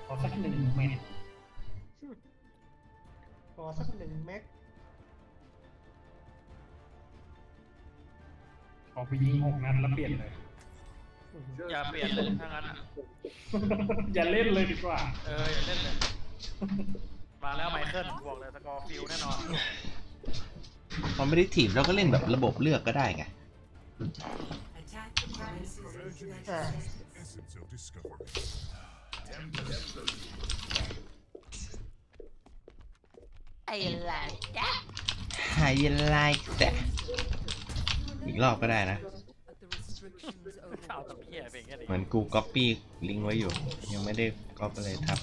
อสัก1 เม็ดขอสัก1 เม็ดขอไปยิง6 นัดแล้วเปลี่ยนเลยอย่าเปลี่ยนเลยถ้างั้นอย่าเล่นเลยดีกว่าอย่าเล่นเลยมาแล้วไมเคิลบอกเลยสกอร์ฟิลแน่นอนพอไม่ได้ถีบเราก็เล่นแบบระบบเลือกก็ได้ไงไอ้ไรจ๊ะไฮไลท์แต่อีกรอบก็ได้นะเหมือนกูก๊อปปี้ลิงก์ไว้อยู่ยังไม่ได้ก๊อปเลยทับ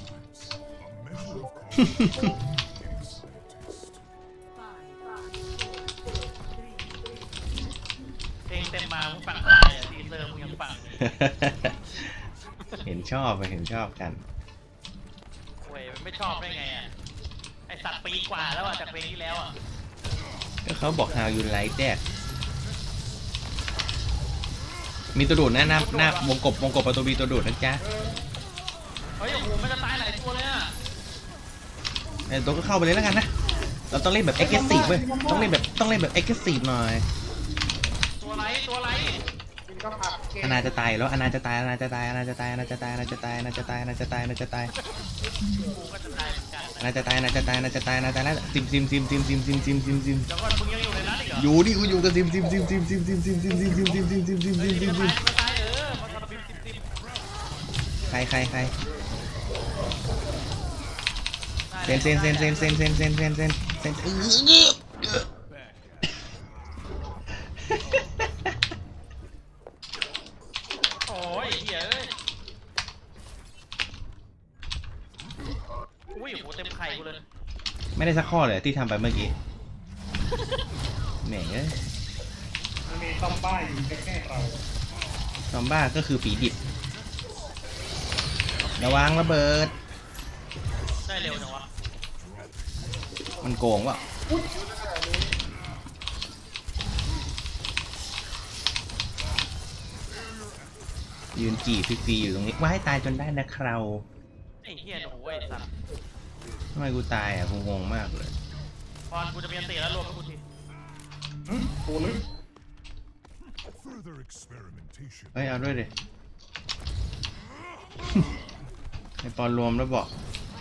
เพลงเต็มมามึงฟังได้ทีเซอร์มึงยังฟังเห็นชอบกันเว้ยมันไม่ชอบได้ไงอ่ะไอสัตว์ปีกว่าแล้วอ่ะจากเพลงที่แล้วอ่ะก็เขาบอก how you like that มีตัวดูดหน้าวงกบประตูบีตัวดูดนะจ๊ะเฮ้ยโอ้โหมันจะตายหลายตัวเลยอ่ะตัวก็เข้าไปเลยแล้วกันนะเราต้องเล่นแบบ aggressive เว้ยต้องเล่นแบบ aggressive หน่อยตัวไรอนาจะตายแล้วอนาจะตายกูก็จะตายเหมือนกันอนาจะตายอนาจะตายแล้วซิมเดี๋ยวก่อนมึงยังอยู่ในนั้นอีกเหรออยู่ดิกูอยู่กับซิมใครเซนโอ้ยเหี้ยอุ้ยโหเต็มไข่กูเลยไม่ได้สักข้อเลยที่ทำไปเมื่อกี้แหม่มันมีซอมบ้าอยู่แค่เราซอมบ้าก็คือผีดิบระวังระเบิดได้เร็วจังวะมันโกงวะยืนจีบฟรีๆอยู่ตรงนี้ว่าให้ตายจนได้นะคราวไอ้เหี้ยหนูไอ้สัตว์ทำไมกูตายอ่ะกูงงมากเลยพรกูจะเปลี่ยนตีแล้วรวมกับกูทีกูเลยเฮ้ยเอาด้วยดิไอปอนรวมแล้วบอก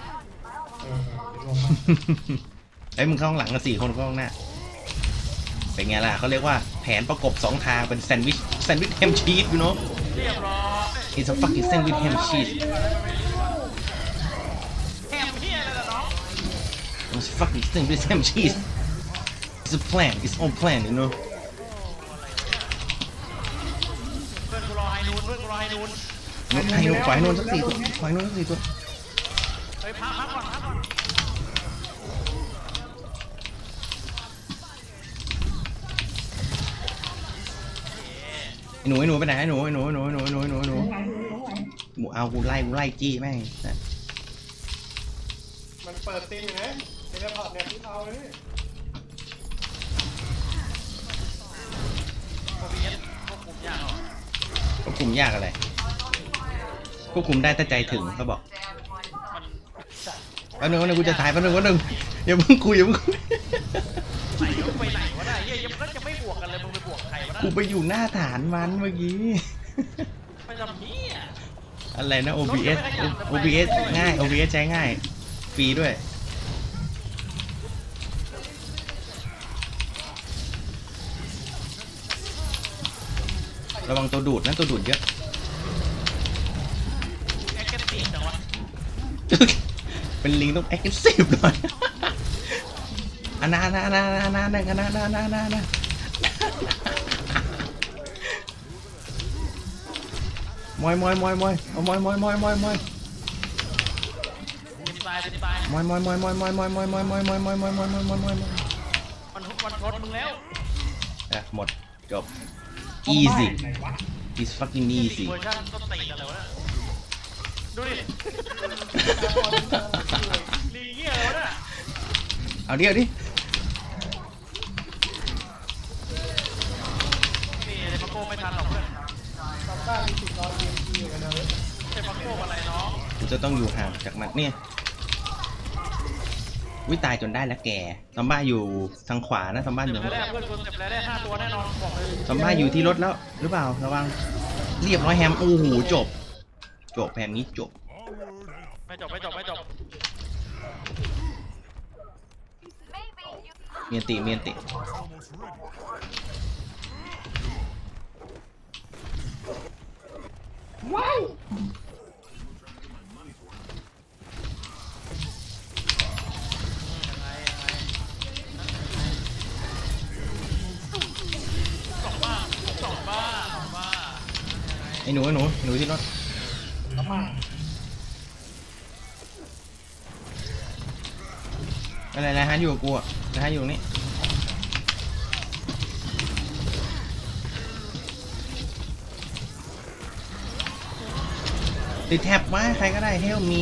ไอ้มึงเข้าข้างหลังกัน4 คนเข้าข้างหน้าเป็นไงล่ะเขาเรียกว่าแผนประกบ2 ทางเป็นแซนด์วิชแฮมชีสอยู่เนาะเรียบร้อย It's a fucking sandwich ham cheese แฮมเหี้ยอะไรล่ะน้อง It's fucking sandwich ham cheese It's a plan it's on plan you know เพื่อนกูรอไฮนูนฝ่ายนู้นสัก4 ตัวเฮ้ยพักก่อนไอ้หนูไปไหนไอ้หนูหมูเอากูไล่จี้แม่งมันเปิดตีอยู่นะเทเลพอร์ตเนี่ยพี่เอาเลยควบคุมยากอะไรควบคุมได้แต่ใจถึงเขาบอกวันหนึ่งกูจะถ่ายวันหนึ่งอย่าเพิ่งคุยไหนไปไหนวะน่ะเหี้ยยังก็จะไม่บวกกันเลยมึงไปบวกใครวะน่ะกูไปอยู่หน้าฐานมันเมื่อกี้ไปทำนี้อะไรนะ OBS ง่าย OBS ใช้ง่ายฟรีด้วยระวังตัวดูดนะตัวดูดเยอะเป็นลิงต้อง aggressive หน่อยนามอยเอามอยมันชนมึงแล้วหมดจบ easy it's fucking easy เวอร์ชันต้นตีกันเลยวะดูดิลีเงี้ยแล้วนะเอาดินี่เลยมาโก้ไม่ทันหรอกเพื่อนตอนบ้านมี10 รอ EMP อยู่กันเลยใช่มาโก้อะไรน้องรจะต้องอยู่ห่างจากมันเนี่ยวิตายจนได้แล้วแกซอมบ้าอยู่ทางขวานะซอมบ้าอยู่เก็บแล้วได้เพื่อนคนเก็บแล้วได้5 ตัวแน่นอนบอกเลยซอมบ้าอยู่ที่รถแล้วหรือเปล่าระวังเรียบร้อยแฮมโอ้โหจบแฮมนี้จบไม่จบเมียนติว้าวสองบ้าไอ้หนูที่รถน้ำมันอะไรฮันอยู่กับกูอ่ะฮันอยู่ตรงนี้ติดแท็บไว้ใครก็ได้ help me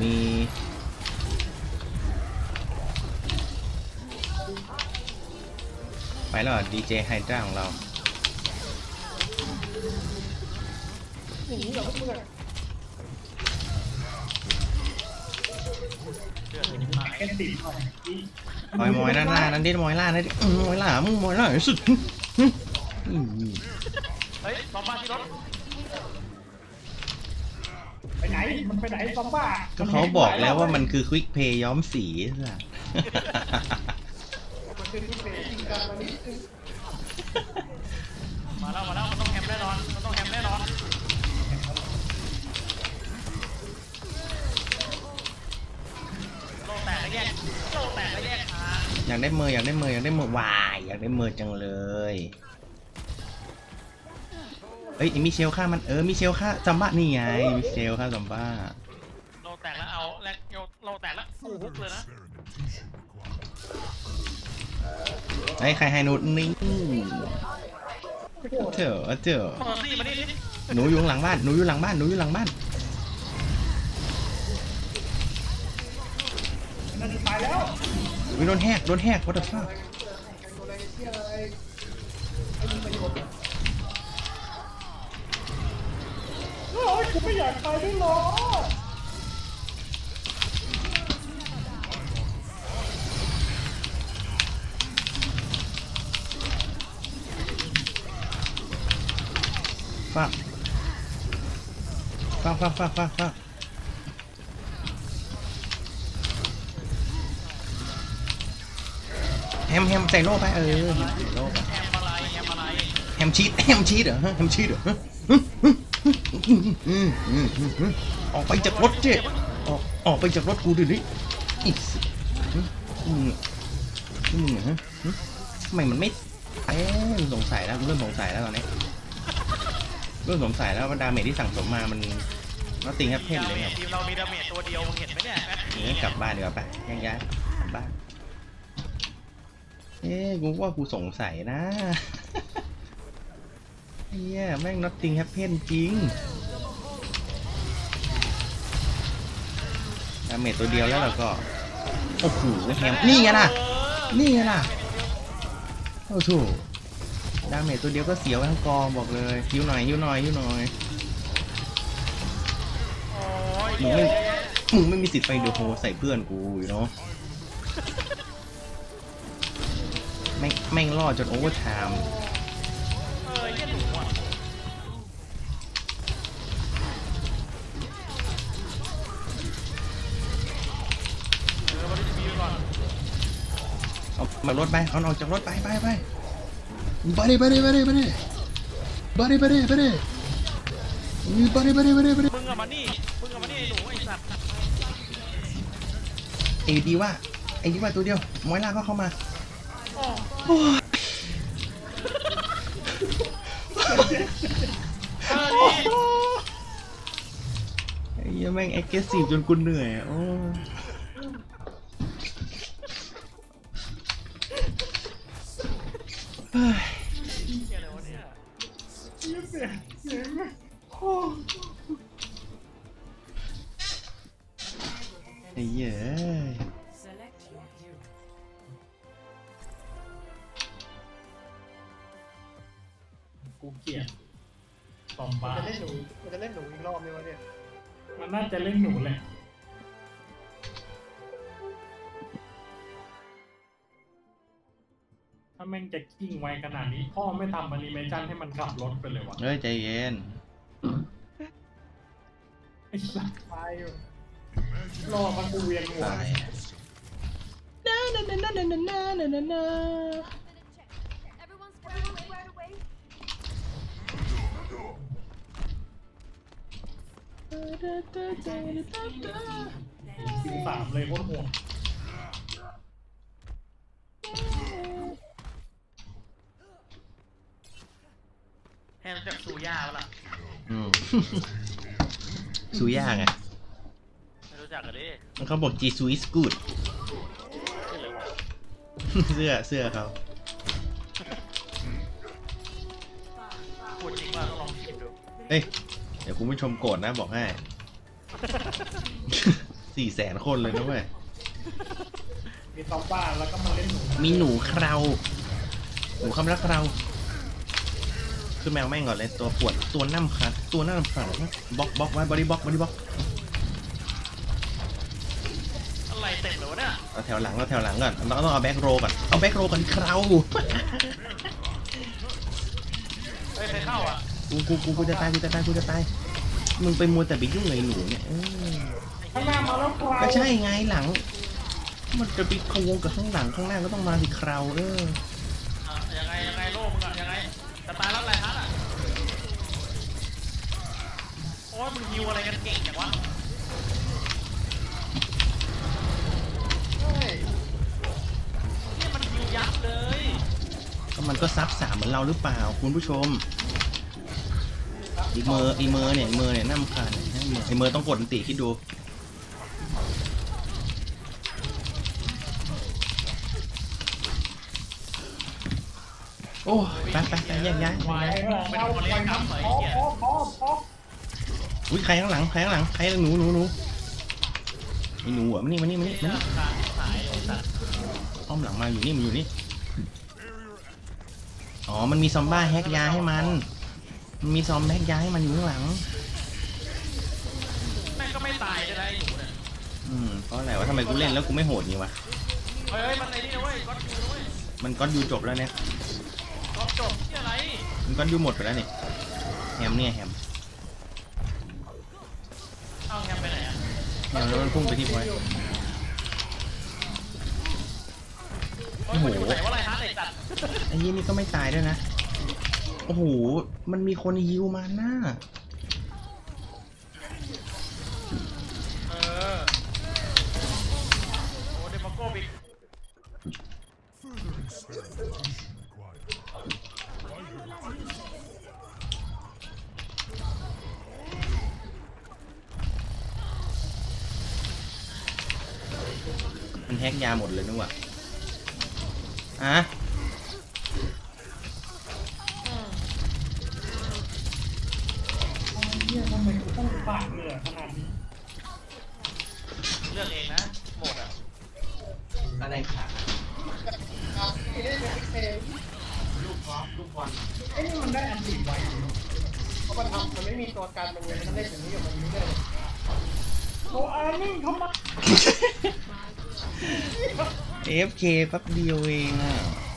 ไปแล้วดีเจไฮดราของเราหนีเหรอพวกมึงอะเดือดนิดหน่อยแค่ติดหน่อยมอยด้านหน้านั่นดิมอยล่านั่นดิมอยล่ามึงมอยล่าสุดเฮ้ยซอมบ้าที่รถไปไหนมันไปไหนซอมบ้าก็เขาบอกแล้วว่ามันคือควิกเพย์ย้อมสีสัสมันคือที่เป็นจริงจังวันนี้มาแล้วมันต้องแฮมแน่นอนโลแตกแล้วแยกอยากได้เมอร์วายอยากได้เมอร์จังเลยเอ้ยมิเชลฆ่ามันมิเชลฆ่าซัมบ้านี่ไงมิเชลฆ่าซัมบ้าโลแตกแล้วเอาโลแตกแล้วสู้ฮุกเลยนะไอ้ใครไฮนูดนี่เถอะเมอร์ซี่มาดิหนูอยู่หลังบ้านนั่นตายแล้ววิโดนแฮก what the fuck อะไรเที่ยอะไรไม่มีประโยชน์โอ้ยกูไม่อยากตายด้วยหรอฟักแฮมใส่โล่ไปใส่โล่ไปแฮมอะไรแฮมชีสเหรอออกไปจากรถเจ๊ออกไปจากรถกูดิอีกมึงฮะทำไมมันไม่สงสัยแล้วเริ่มสงสัยแล้วตอนนี้ว่าดาเมจที่สั่งสมมามันติงแอปเปิลเลยครับทีมเรามีดาเมจตัวเดียวมึงเห็นไหมเนี่ยกลับบ้านดีกว่าไปย้ายกลับบ้านกูว่ากูสงสัยนะแม่ง nothing happen จริงดาเมจตัวเดียวแล้วเราก็โอ้โหแฮมนี่ไงล่ะโอ้โหดาเมจตัวเดียวก็เสียวทั้งกองบอกเลยฮิวหน่อยมึงไม่มีสิทธิ์ไฟเดอะโฮใส่เพื่อนกูอยู่เนาะแม่งรอดจนโอเวอร์ไทม์ยี่หนูอ่ะวันนี้จะมีก่อนเอามารถไปเอาออกจากรถไปไปดิมึงอะมานี่หนูไอ้สัตว์ไอ้ดีว่าตัวเดียวมอยล่าก็เข้ามาไอ้แม่ง aggressive จนกูเหนื่อยโอ้ไอ้เหี้ยกูเกลียดซอมบ้ามันจะเล่นหนูอีกรอบไหมวะเนี่ยมันน่าจะเล่นหนูแหละถ้าแม่งจะกิ้งไวขนาดนี้พ่อไม่ทำแอนิเมชันให้มันขับรถไปเลยวะเฮ้ยใจเย็นไอ้สัตว์ตายอยู่รอมันกูเวียนหัวตาย Everyone's squared away. คิว3เลยโคตรห่วงให้รู้จักซูย่าปะล่ะอืม ซูย่าไงไม่รู้จักกันดิเขาบอก Jisoo is good เสื้อเขาพูดจริงว่าต้องลองคิดดูเอ้ย เดี๋ยวคุณผู้ชมโกรธนะบอกให้ 400,000 คนเลยนะเว้ยมีซอมบ้าแล้วก็มาเล่นหนูมีหนูเคราหนูคำรักเราคือแมวแม่งก่อนเลยตัวปวดตัวน้ำคัดตัวน้ำคัดบล็อกไว้บอดี้บล็อกอะไรเต็มเลยวะเนี่ยเราแถวหลังก่อนเราต้องเอาแบ็กโรก่อนเอาแบ็กโรก่อนเคราเฮ้ยใครเข้าอ่ะกูจะตายมึงไปมัวแต่ไปยุ่งเลยหนูเนี่ยข้างหน้ามาแล้วควายก็ใช่ไงหลัง มันจะไปขวงกับข้างหลังข้างหน้าก็ต้องมาสิเครายังไงโล่มึงอ่ะยังไงจะตายแล้วอะไรฮะอ่ะโอ้ยมึงฮิวอะไรกันเก่งจังวะเฮ้ยนี่มันฮิวยับเลยก็มันก็ซับ3เหมือนเราหรือเปล่าคุณผู้ชมอีเมอร์เนี่ยน้ำคันไอเมอร์ต้องกดอันติคิดดูโอ้ไปแยกย้ายควายเป็นโอเลี้ยงกำเหมยเหี้ยพออุ้ยใครข้างหลังใครหนูไอหนูอ่ะมานี่เรื่องการสายไอ้สัตว์อ้อมหลังมาอยู่นี่อ๋อมันมีซอมบ้าแฮกยาให้มันมีซอมแฮกยาให้มันอยู่ข้างหลังแม่งก็ไม่ตายจะได้หนูเนี่ยเพราะอะไรวะทำไมกูเล่นแล้วกูไม่โหดนี่วะเฮ้ยมันไอ้นี่นะเว้ยก๊อตยูนะเว้ยมันก็อยู่จบแล้วเนี่ยก๊อตจบที่อะไรมันก็อยู่หมดไปแล้วนี่แฮมเอาแฮมไปไหนอ่ะแล้วมันพุ่งไปที่พอยต์โอ้ยมันอยู่ไหนวะอะไรฮะไอ้สัตว์ไอ้ยี่นี่ก็ไม่ตายด้วยนะโอ้โหมันมีคนฮิวมาหน้าเออโอ้เดมโก้บิ๊กมันแฮกยาหมดเลยนึกว่าอ่ะเนี่ยทำไมกูต้องปากเหนื่อยขนาดนี้เลือกเองนะหมดอ่ะอะไรขาเล่นเป็นเพลงไอ้นี่มันได้อันติไวอยู่เพราะมันไม่มีตัวกันมันเลยมันเล่นอย่างนี้อยู่มันเรื่อยโอ้อานิ่งทำไม AFK แป๊บเดียวเองอ่ะ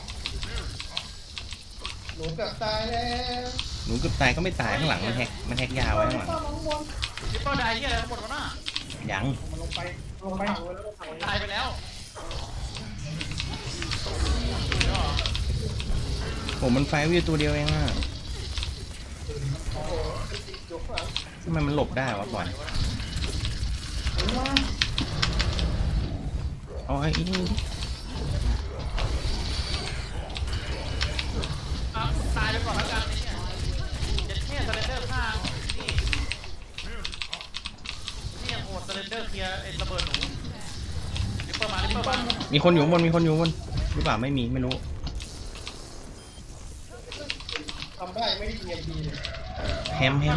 หนูเกือบตายแล้วหนูเกือบตายก็ไม่ตายข้างหลังมันแฮกยาไว้ข้างหลังลิปเปอร์ไดที่อะไรทั้งหมดวะน่ะยังมันลงไปถังไว้แล้วถังไว้ตายไปแล้วผมมันไฟวิวตัวเดียวเองอ่ะโอ้โหยกหลังทำไมมันหลบได้วะบอลเอาไอ้นี่ดิตายไปก่อนแล้วกันเนี่ยเจ็ดเนี่ยสเลนเดอร์ฆ่านี่ยังโหดสเลนเดอร์เคลียร์ไอ้ระเบิดหนูลิปเปอร์มามีคนอยู่ข้างบนหรือเปล่าไม่มีไม่รู้ทำได้ไม่ได้ EMP เลยแฮมโอ้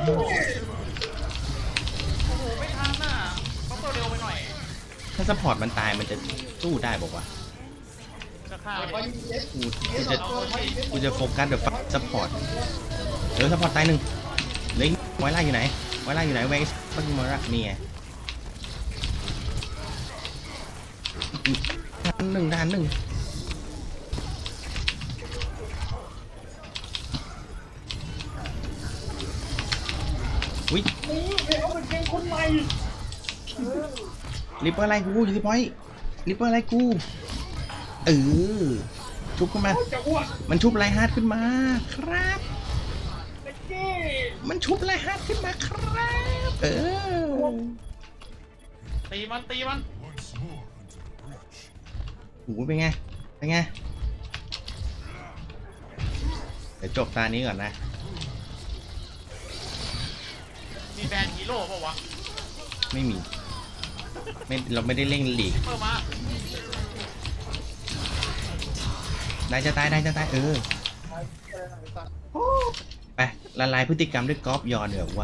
โหไม่ทันน่ะเขาตัวเร็วไปหน่อยถ้าซัพพอร์ตมันตายมันจะสู้ได้บอกว่าจะฆ่าเพไปราะ ES กูจะโฟกัสเดี๋ยวซัพพอร์ตซัพพอร์ตตายหนึ่งเหลยไวล่าอยู่ไหนเวสบักมารักนี่ไงด้านหนึ่งอุ้ยนี่ไม่เอาเป็นเกมคนใหม่ริปเปอร์อะไรกูอยู่ที่พอยต์ริปเปอร์อะไรกูชุบขึ้นมาจะอ้วกมันชุบไลฮาร์ดขึ้นมาครับตะกี้มันชุบไลฮาร์ดขึ้นมาครับตีมันโอ้โหเป็นไงเดี๋ยวจบตานี้ก่อนนะมีแบนฮีโร่ป่าวะไม่มีเราไม่ได้เล่นลีกเพิ่มมาได้จะตายไปละลายพฤติกรรมด้วยกอล์ฟยอนเดี๋ยวว่า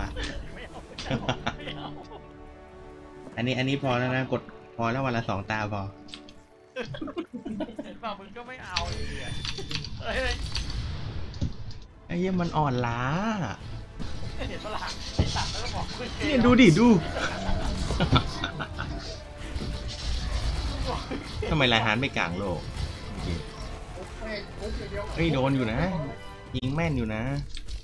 อันนี้พอแล้วนะกดพอแล้ววันละ2 ตาพอเห็นป่ะมึงก็ไม่เอาเลยเฮ้ยไอ้เหี้ยมันอ่อนล้าเห็นปะล่ะไอ้สัตว์แล้วก็บอกมึงเนี่ยดูดิดูทำไมลายฮานไม่กลางโลกแม่งปุ๊บอย่างเดียวเฮ้ยโดนอยู่นะยิงแม่นอยู่นะ